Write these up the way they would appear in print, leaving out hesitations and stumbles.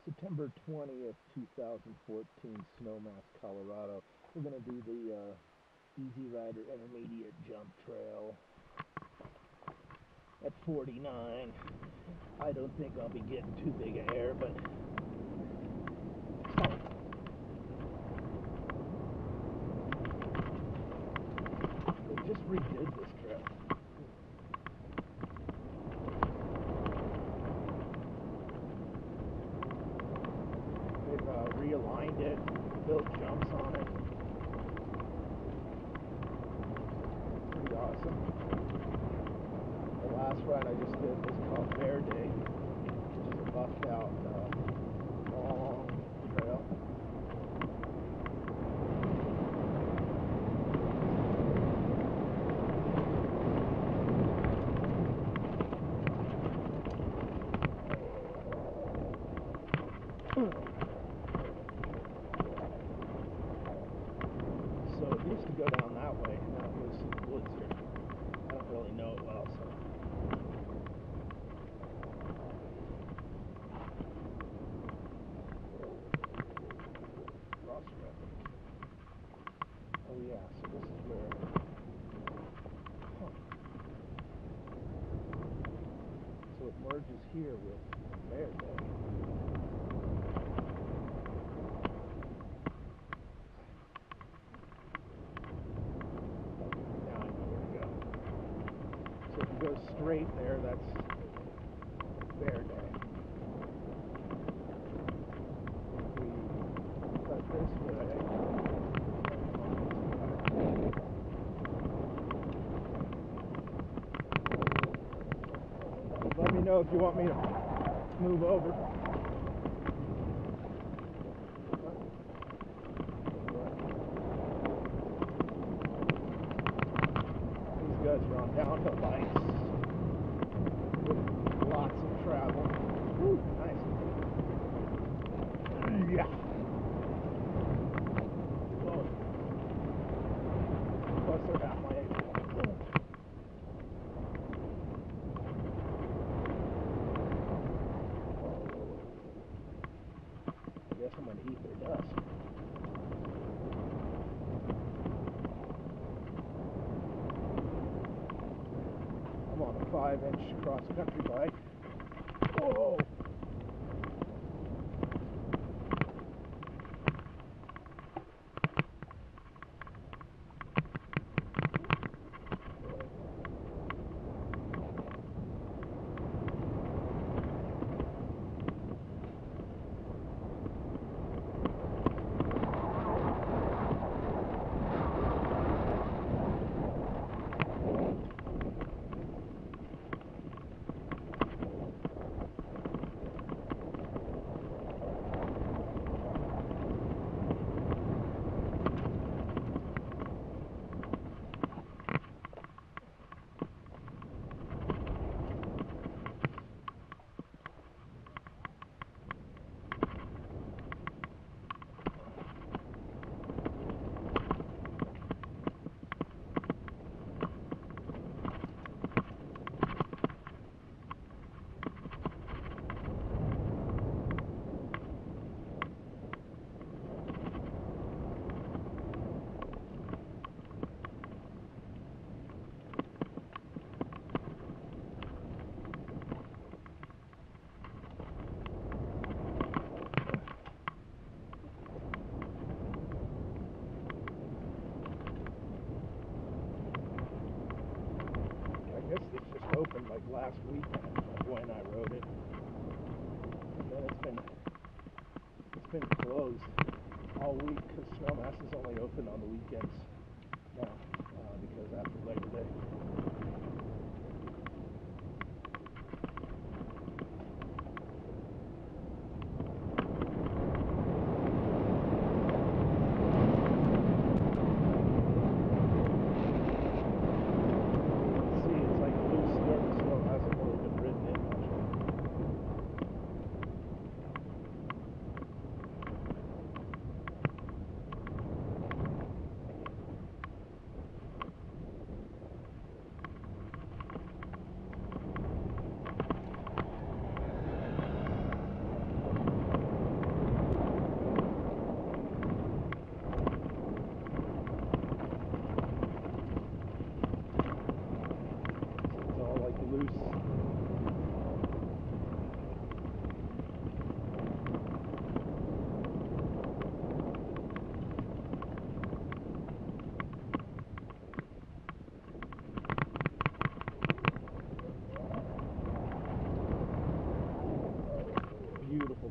September 20th, 2014, Snowmass, Colorado. We're going to do the Easy Rider Intermediate Jump Trail at 49. I don't think I'll be getting too big of air, but they just redid this trail. They've realigned it, built jumps on it. Pretty awesome. The last ride I just did was called Bear Day, which is a buffed out long trail. So it used to go down that way, and now it goes through the woods here. I don't really know it well, so. Oh yeah, so this is where. Huh. So it merges here with Bear Day. Go straight there, that's Bear Day. If we cut this way, let me know if you want me to move over. These guys are on downhill bikes. Lots of travel. Woo, nice. Yeah. Oh. Plus they're half my age. I guess I'm gonna eat their dust. I'm on a 5-inch cross-country bike. Whoa! I guess this just opened like last weekend when I rode it. And then it's been closed all week because Snowmass is only open on the weekends now because after Labor Day.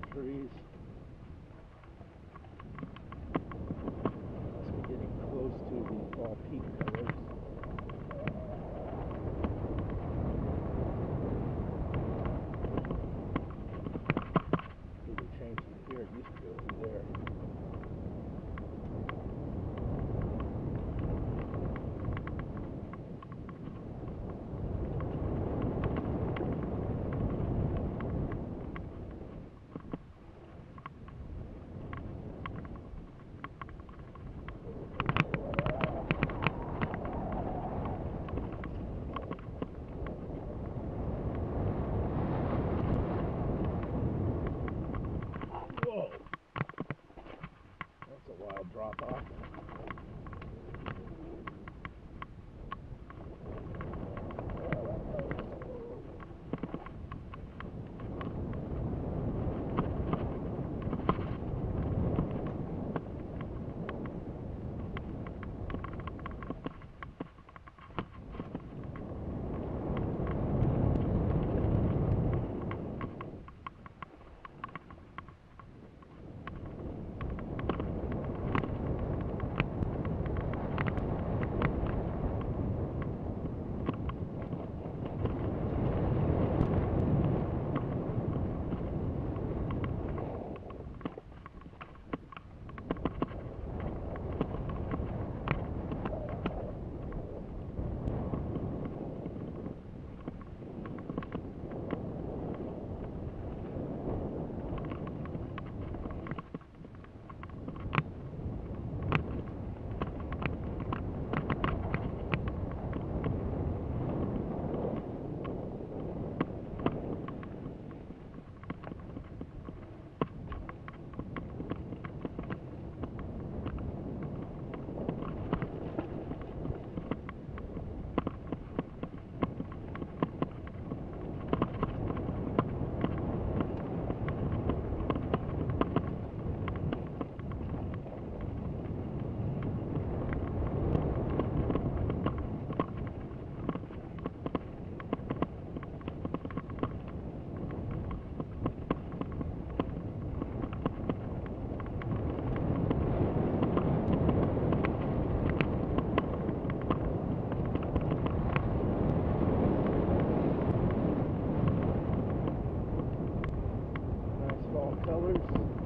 trees. Must be getting close to the fall peak colors. Either changed it here, it used to be over there. Whoa! That's a wild drop off. Colors.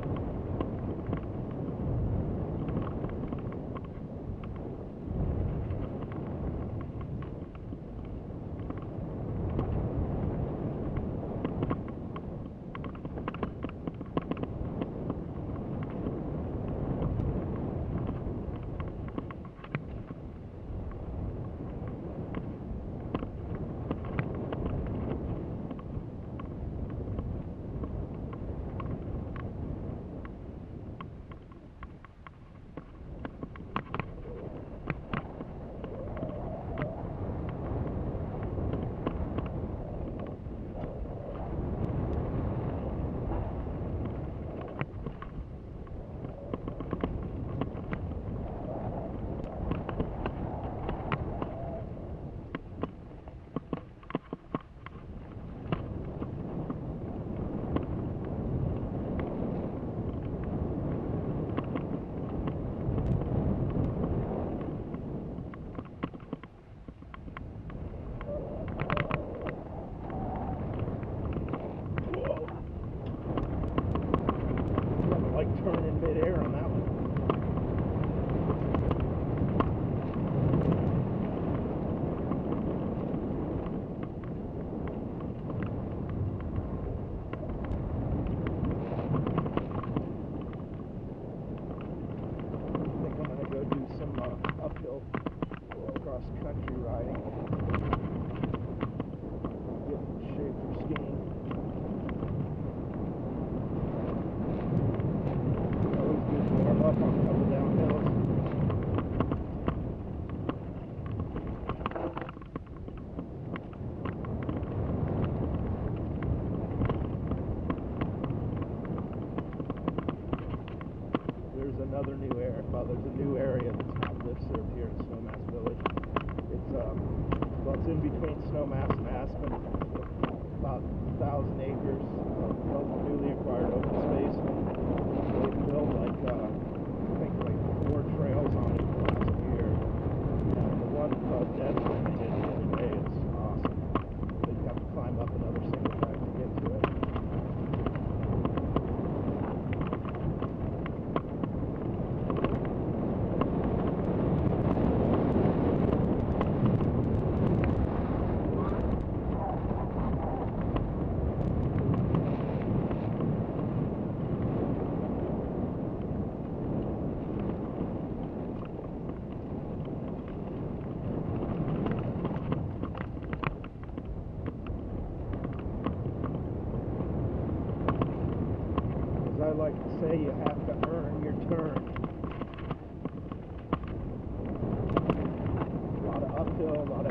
Turn in midair on that one. I think I'm going to go do some uphill cross-country riding. Get in shape for skiing. Warm up on the up and down hills. There's another new area. Well, there's a new area that's not lift served here in Snowmass Village. It's well, it's in between Snowmass and Aspen, about 1,000 acres of newly acquired open space. They built like I think like 4 trails on it last year. And the one dead one they did the other day is awesome. But you have to climb up another single track to get to it. I like to say, you have to earn your turn. A lot of uphill, a lot